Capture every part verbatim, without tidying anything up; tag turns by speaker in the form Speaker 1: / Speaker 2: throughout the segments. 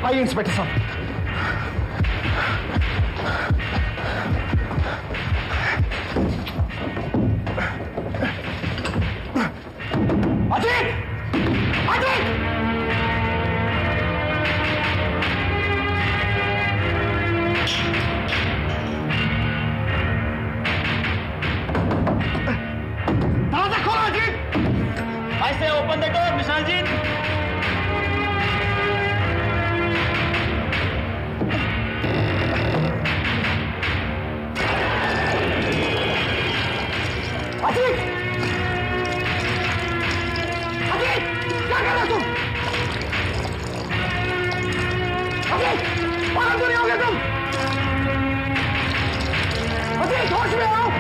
Speaker 1: आइए इंस्पेक्टर साहब। अजीत! अजीत! दरवाजा खोलो अजीत!
Speaker 2: ऐसे open the door Vishal ji.
Speaker 1: Ajit! Ajit! क्या कर रहे तुम? अजीत! पागल तो नहीं हो गए तुम? अजीत होश में आओ!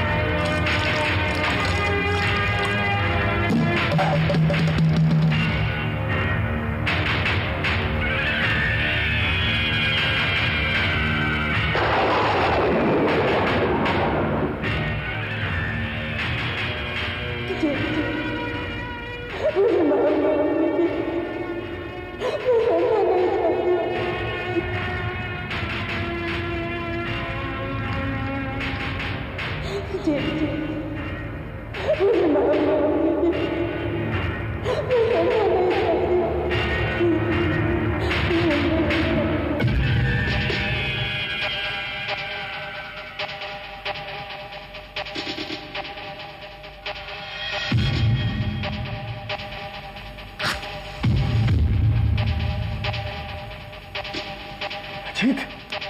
Speaker 1: अजीत!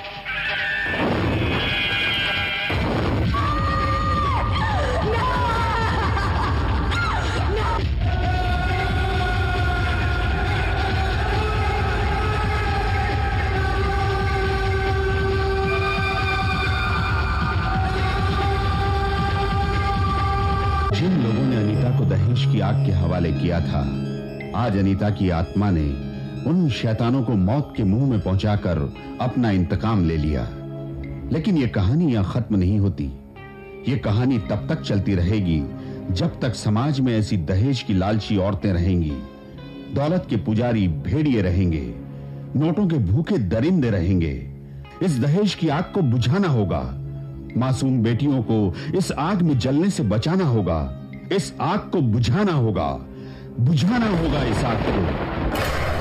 Speaker 3: जिन लोगों ने अनीता को दहेज की आग के हवाले किया था, आज अनीता की आत्मा ने उन शैतानों को मौत के मुंह में पहुंचाकर अपना इंतकाम ले लिया। लेकिन यह कहानी यहां खत्म नहीं होती। यह कहानी तब तक चलती रहेगी जब तक समाज में ऐसी दहेज की लालची औरतें रहेंगी, दौलत के पुजारी भेड़िए रहेंगे, नोटों के भूखे दरिंदे रहेंगे। इस दहेज की आग को बुझाना होगा। मासूम बेटियों को इस आग में जलने से बचाना होगा। इस आग को बुझाना होगा, बुझाना होगा इस आग को।